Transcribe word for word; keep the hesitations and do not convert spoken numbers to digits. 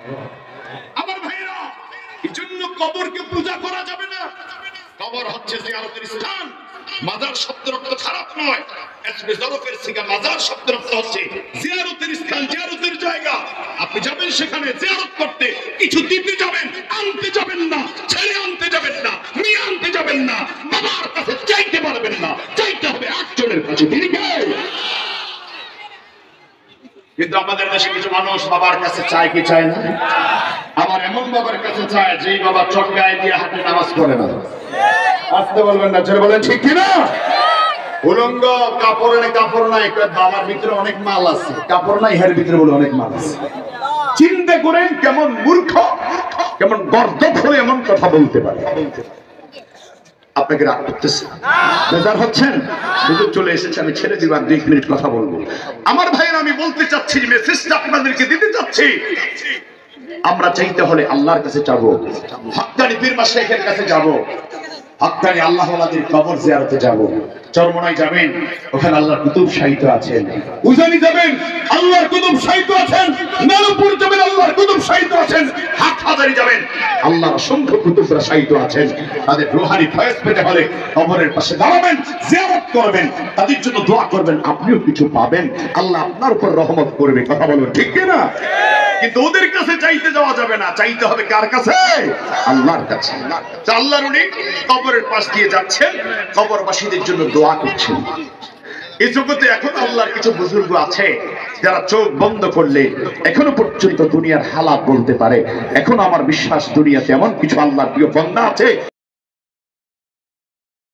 আমার ভাইরা, এই জন্য কবরকে পূজা করা যাবে না। কবর হচ্ছে জিয়ারতের স্থান। মাজার শব্দের অর্থ খারাপ নয়, এসবে জরফের সিগা মাজার শব্দের অর্থ হচ্ছে জিয়ারতের স্থান, জিয়ারতের জায়গা। আপনি যাবেন সেখানে জিয়ারত করতে, কিছু দিতে যাবেন, আনতে যাবেন না, ছেলে আনতে যাবেন না, মেয়ে আনতে যাবেন না, বাবার কাছে চাইতে পারবেন না, চাইতে হবে একজনের কাছে। কিন্তু আমাদের দেশে কিছু মানুষ বাবার কাছে চায় কি চায় না? আমার এমন বাবার কাছে চায় যে বাবা চটকায় দিয়ে হাতে নামাজ পড়ে না। আসতে বলবেন না, ছেড়ে বলেন ঠিক কিনা? উলঙ্গ কাপড় নেই, কাপড় নাই, বাবার ভিতরে অনেক মাল আছে, কাপড় নাই, হের ভিতরে বলে অনেক মাল আছে। চিন্তা করেন কেমন মূর্খ, কেমন গর্দভ হয়ে এমন কথা বলতে পারে। আপনাকে রাগ করতেছে, বেজার হচ্ছেন? হুজুর চলে এসেছে, আমি ছেড়ে দিব, আর দুই মিনিট কথা বলবো। আমার ভাইয়ের আমি বলতে চাচ্ছি, মেসেজটা আপনাদেরকে দিতে চাচ্ছি, আমরা চাইতে হলে আল্লাহর কাছে যাবো, হক্কানি পীর মাশায়েখের কাছে যাবো, হক্কানি আল্লাহ ওয়ালাদের কবর জিয়ারতে যাবো। চরমনায় যাবেন, ওখানে আল্লাহর কুতুব সাহিত্য আছেন। উজানি যাবেন, আল্লাহর কুতুব সাহিত্য আছেন। নারপুর যাবেন, আল্লাহর কুতুব সাহিত্য আছেন। হাটহাজারী যাবেন, আল্লাহর অসংখ্য কুতুবরা সাহিত্য আছেন। তাদের রূহানি ফয়েজ পেতে হলে কবরের পাশে দাঁড়াবেন, জিয়ারত করবেন, তাদের জন্য দোয়া করবেন, আপনিও কিছু পাবেন, আল্লাহ আপনার উপর রহমত করবে। কথা বলবেন ঠিক কিনা? কিন্তু ওদের কাছে চাইতে যাওয়া যাবে না, চাইতে হবে কার কাছে? আল্লাহর কাছে। আল্লাহর উনি কবরের পাশ দিয়ে যাচ্ছেন, কবরবাসীদের জন্য দোয়া করছেন। এই জগতে এখন আল্লাহর কিছু বুজুর্গ আছে যারা চোখ বন্ধ করলে এখনো পর্যন্ত দুনিয়ার হালাত বলতে পারে। এখন আমার বিশ্বাস দুনিয়াতে এমন কিছু আল্লাহর প্রিয় বান্দা আছে